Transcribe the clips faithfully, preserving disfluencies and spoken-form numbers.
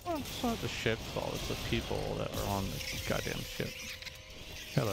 Well, it's not the ship's fault, it's the people that are on this goddamn ship. Hello.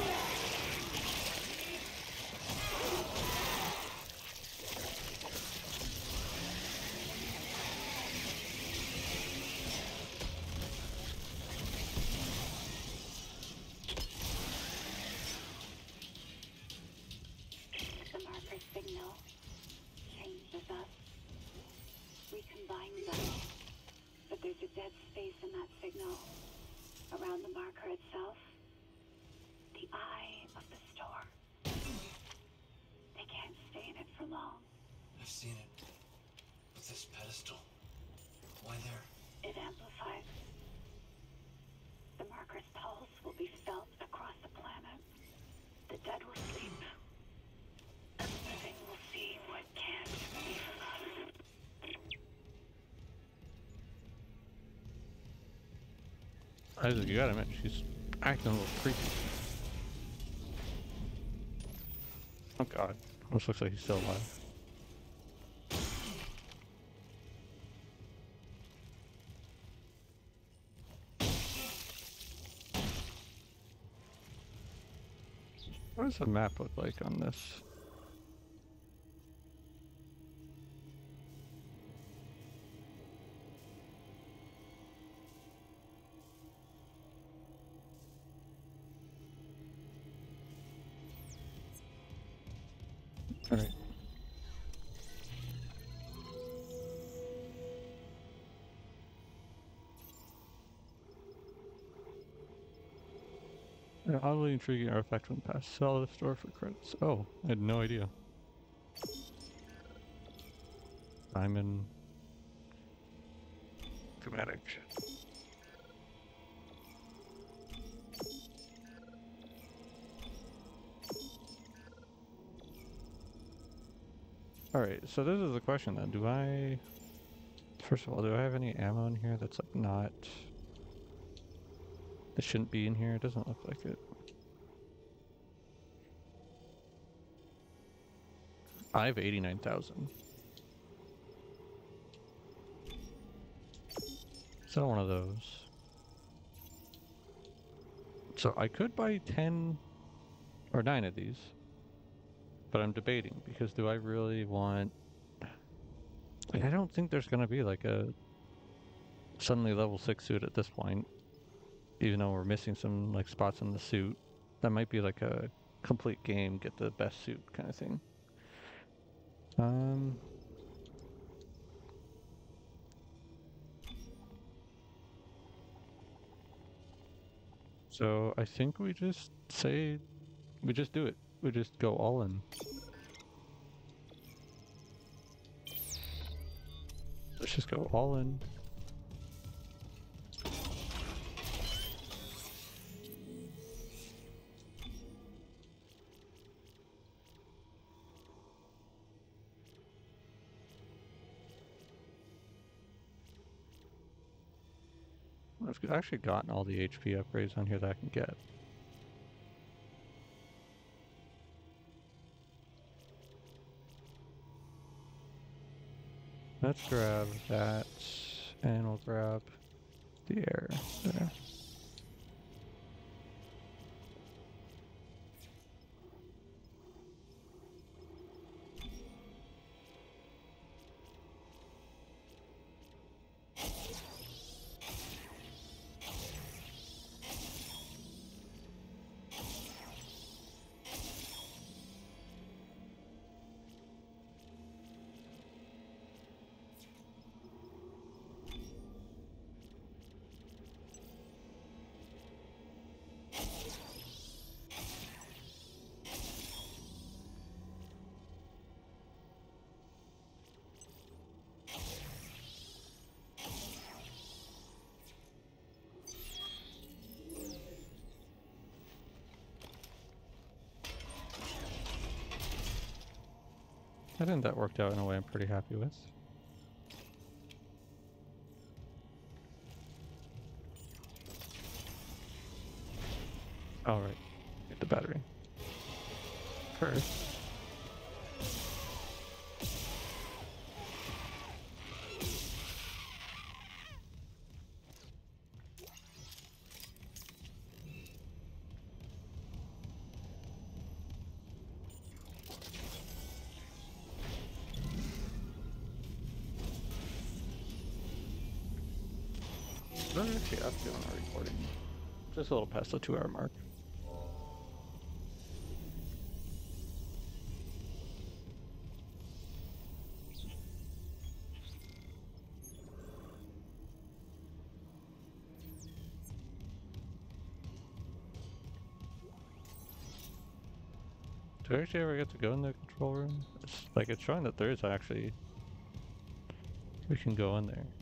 The marker signal changes us. We combine them. But there's a dead space in that signal. Around the marker itself. The eye of the storm. They can't stay in it for long. I've seen it. But this pedestal. Why there? It amplifies. The marker's pulse will be felt across the planet. The dead will sleep. And the living will see what can't be forgotten. Isaac, you gotta admit, she's acting a little creepy. Oh god. Almost looks like he's still alive. What does the map look like on this? All right. An oddly intriguing artifact from the past. Sell the store for credits. Oh, I had no idea. Diamond. Thematic. Alright, so this is the question then. Do I... First of all, do I have any ammo in here that's like not... That shouldn't be in here? It doesn't look like it. I have eighty-nine thousand. So one of those. So I could buy ten or nine of these. But I'm debating, because do I really want... Like, I don't think there's going to be like a suddenly level six suit at this point. Even though we're missing some like spots in the suit. That might be like a complete game, get the best suit kind of thing. Um... So I think we just say, we just do it. We just go all in. Let's just go all in. I've actually gotten all the H P upgrades on here that I can get. Let's grab that, and we'll grab the air there. I think that worked out in a way I'm pretty happy with. Alright, get the battery. First. We're actually up doing our recording. Just a little past the two hour mark. Do I actually ever get to go in the control room? It's like it's showing that there is actually we can go in there.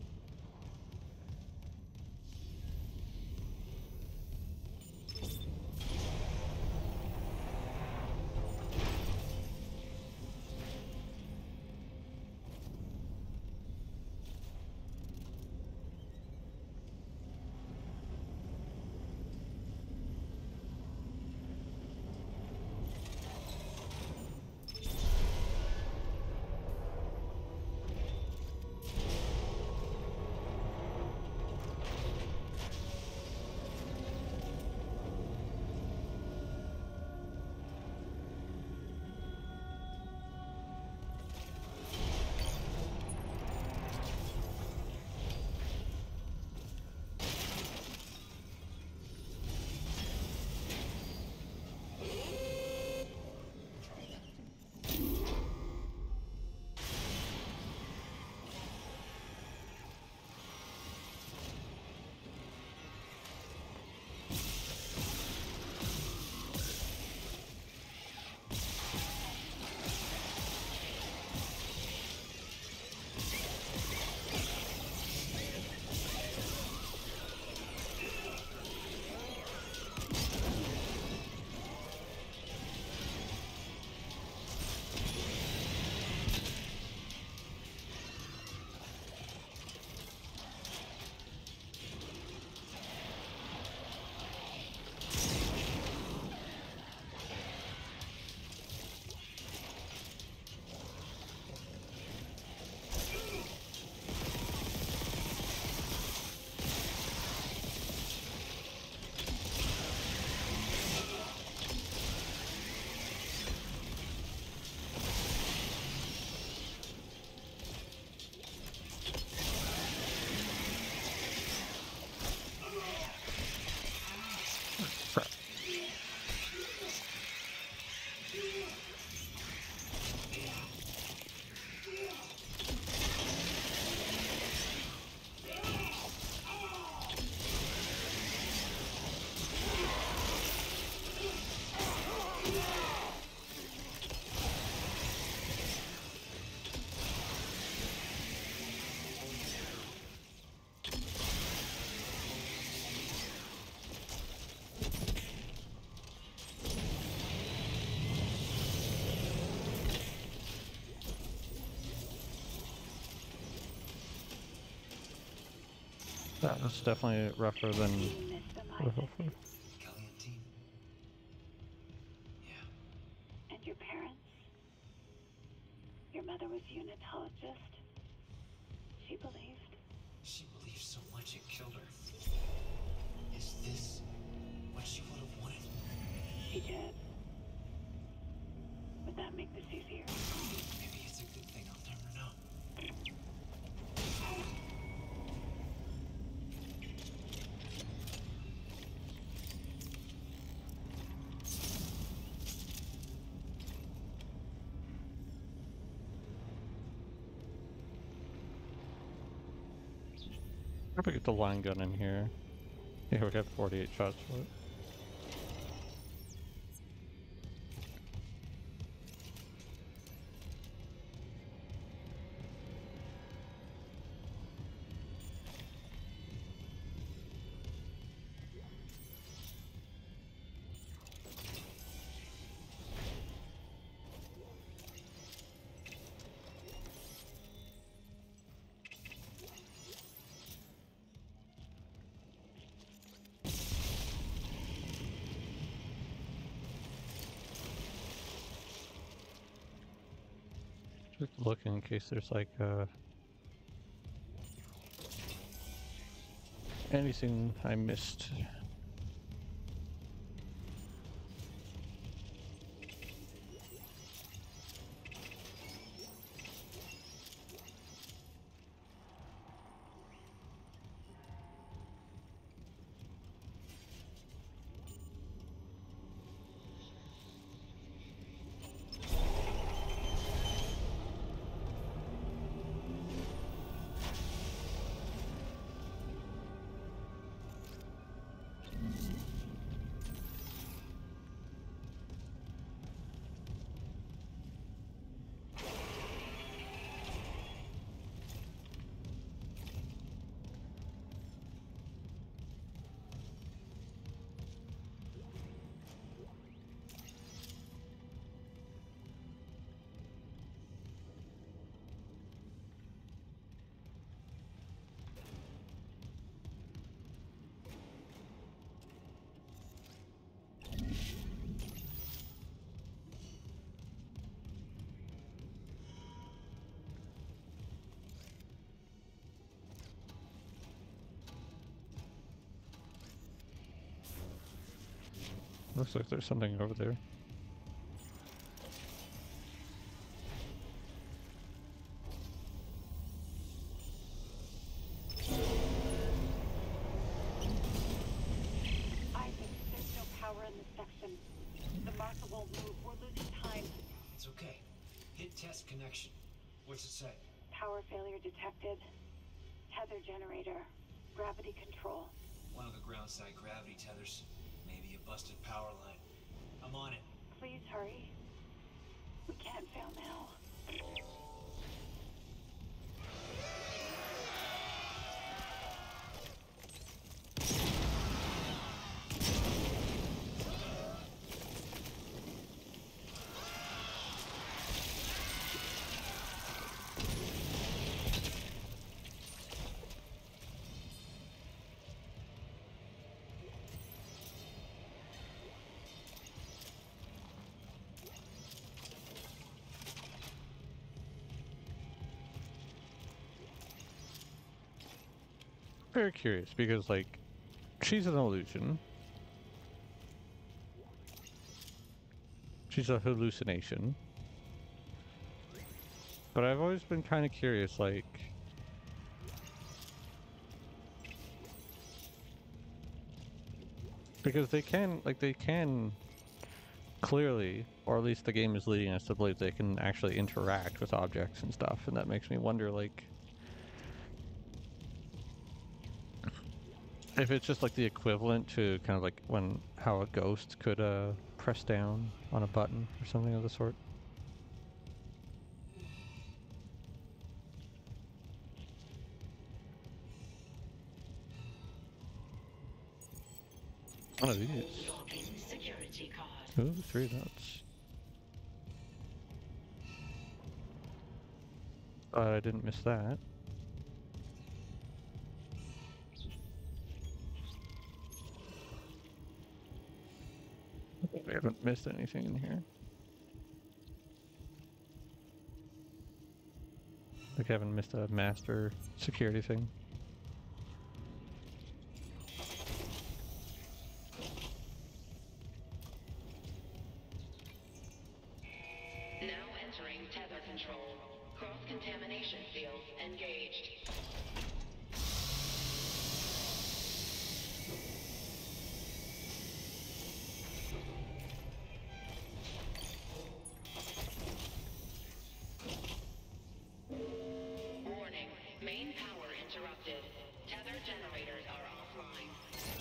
That was definitely rougher than You missed them, what I Isaac. hoped for. Kelly and team. Yeah. And your parents? Your mother was a unitologist. She believed. She believed so much it killed her. Is this what she would have wanted? She did. Would that make this easier? Maybe it's a good thing. I'll never know. Probably get the line gun in here. Yeah, we got forty-eight shots for it. Just looking in case there's like uh anything I missed. Looks like there's something over there. Isaac, there's no power in this section. The marker won't move. We're losing time. It's okay. Hit test connection. What's it say? Power failure detected. Tether generator. Gravity control. One of the ground side gravity tethers. Maybe a busted power line. I'm on it. Please hurry. We can't fail now. Very curious because, like, she's an illusion. She's a hallucination. But I've always been kind of curious, like, because they can, like, they can clearly, or at least the game is leading us to believe they can actually interact with objects and stuff, and that makes me wonder, like, if it's just like the equivalent to kind of like when how a ghost could uh press down on a button or something of the sort. One of these. Security card. Ooh, three dots. Uh, I didn't miss that. We haven't missed anything in here. Like I haven't missed a master security thing. Now entering tether control. Cross-contamination field engaged. Warning. Main power interrupted. Tether generators are offline.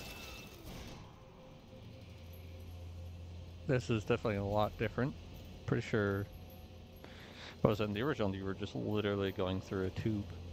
This is definitely a lot different. Pretty sure. What was it in the original? You were just literally going through a tube.